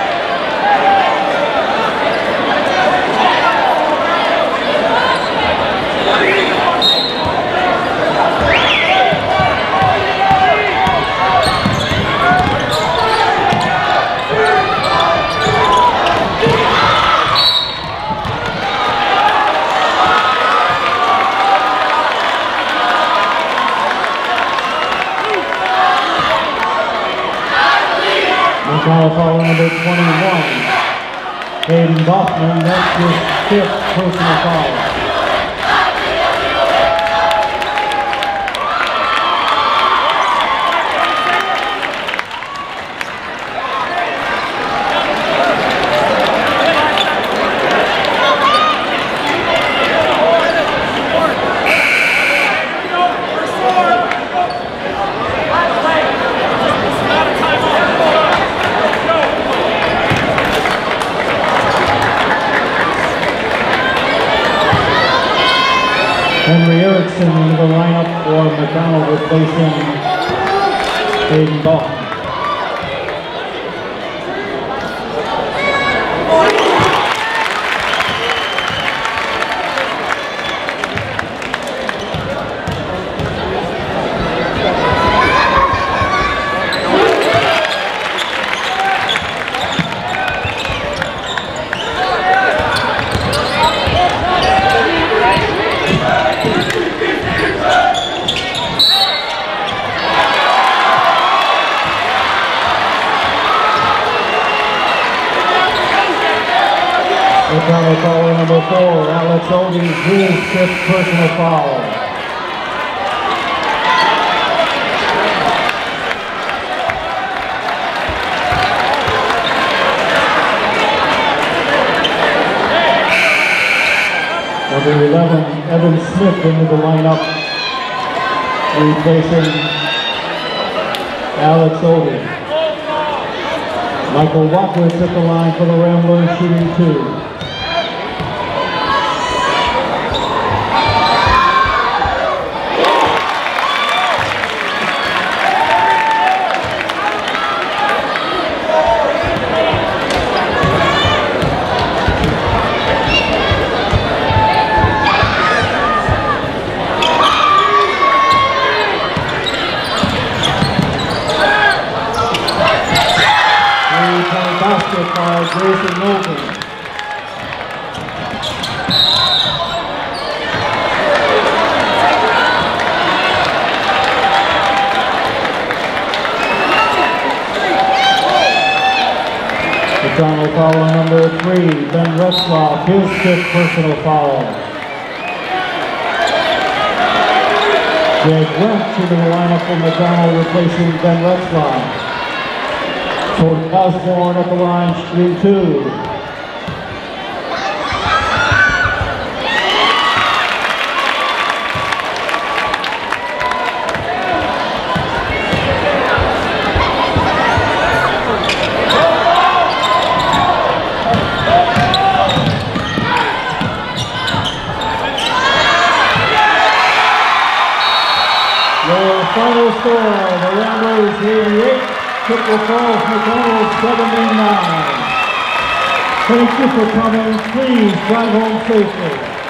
Foul number 21, Hayden Bachman, that's his 5th personal foul. Henry Erickson into the lineup for McDonald, replacing Hayden Bachman. Foul number 4, Alex Odie, his 5th personal foul. Number 11, Evan Smith into the lineup, replacing Alex Odie. Michael Wackowitz at the line for the Ramblers, shooting 2. by Grayson Knowlton. Personal foul on number 3, Ben Retzloff, his 5th personal foul. Greg Wentz into the lineup for McDonald, replacing Ben Retzloff. Cody Osborne at the line, shooting 2. Final score, the Ramblers 88, Chippewa Falls McDonald 79. Thank you for coming. Please drive home safely.